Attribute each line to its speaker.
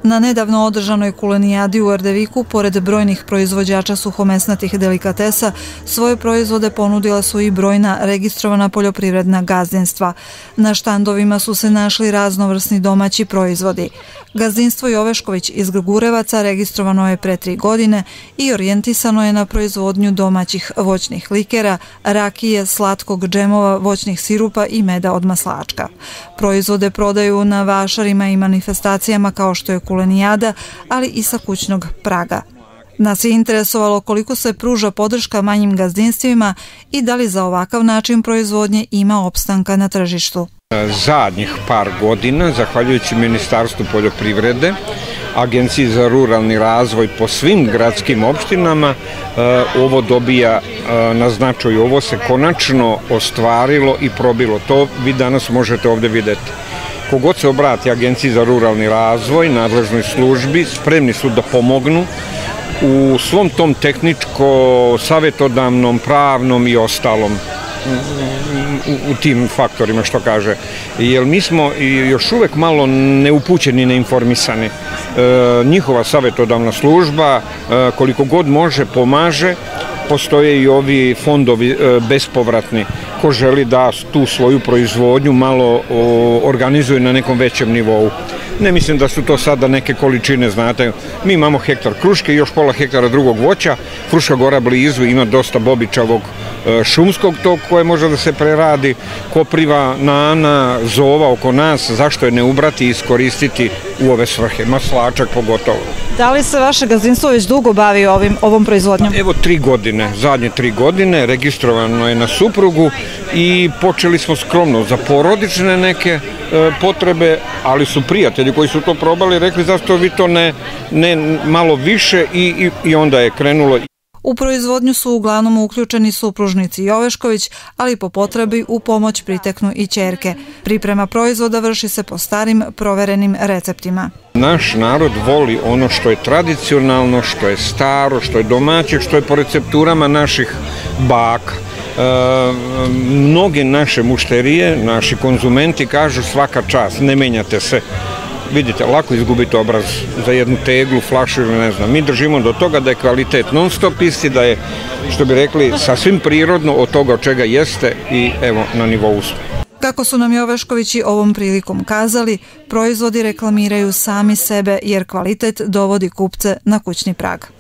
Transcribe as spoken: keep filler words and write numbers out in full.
Speaker 1: Na nedavno održanoj kulenijadi u Erdeviku, pored brojnih proizvođača suhomesnatih delikatesa, svoje proizvode ponudila su i brojna registrovana poljoprivredna gazdinstva. Na štandovima su se našli raznovrsni domaći proizvodi. Gazdinstvo Jovešković iz Grgurevaca registrovano je pre tri godine i orijentisano je na proizvodnju domaćih voćnih likera, rakije, slatkog džemova, voćnih sirupa i meda od maslačka. Proizvode prodaju na vašarima i manifestacijama kao što je kulenijada, ali i sa kućnog praga. Nas je interesovalo koliko se pruža podrška manjim gazdinstvima i da li za ovakav način proizvodnje ima opstanka na tržištu.
Speaker 2: Zadnjih par godina, zahvaljujući Ministarstvu poljoprivrede, Agenciji za ruralni razvoj po svim gradskim opštinama, ovo dobija na značaju. Ovo se konačno ostvarilo i probilo. To vi danas možete ovde videti. Kogod se obrati Agenciji za ruralni razvoj, nadležnoj službi, spremni su da pomognu u svom tom tehničko-savjetodavnom, pravnom i ostalom u tim faktorima, što kaže. Jer mi smo još uvek malo neupućeni, neinformisani. Njihova savjetodavna služba koliko god može pomaže. Postoje i ovi fondovi bespovratni ko želi da tu svoju proizvodnju malo organizuje na nekom većem nivou. Ne mislim da su to sada neke količine, znate, mi imamo hektar kruške i još pola hektara drugog voća, Fruška Gora blizu ima dosta bobičavog šumskog tog koje može da se preradi, kopriva, nana, zova oko nas, zašto je ne ubrati i iskoristiti u ove svrhe, maslačak pogotovo.
Speaker 1: Da li se vaše gazdinstvo već dugo bavi ovim, ovom proizvodnjom?
Speaker 2: Evo tri godine, zadnje tri godine, registrovano je na suprugu i počeli smo skromno za porodične neke e, potrebe, ali su prijatelji koji su to probali rekli zašto vi to ne, ne malo više i, i, i onda je krenulo.
Speaker 1: U proizvodnju su uglavnom uključeni supružnici Jovešković, ali po potrebi u pomoć priteknu i ćerke. Priprema proizvoda vrši se po starim, proverenim receptima.
Speaker 2: Naš narod voli ono što je tradicionalno, što je staro, što je domaće, što je po recepturama naših baka. E, mnoge naše mušterije, naši konzumenti kažu svaka čast, ne menjate se. Vidite, lako izgubiti obraz za jednu teglu, flašu ili ne znam. Mi držimo do toga da je kvalitet non stop isti, da je, što bi rekli, sasvim prirodno od toga od čega jeste i evo na nivou smo.
Speaker 1: Kako su nam Joveškovići ovom prilikom kazali, proizvodi reklamiraju sami sebe jer kvalitet dovodi kupce na kućni prag.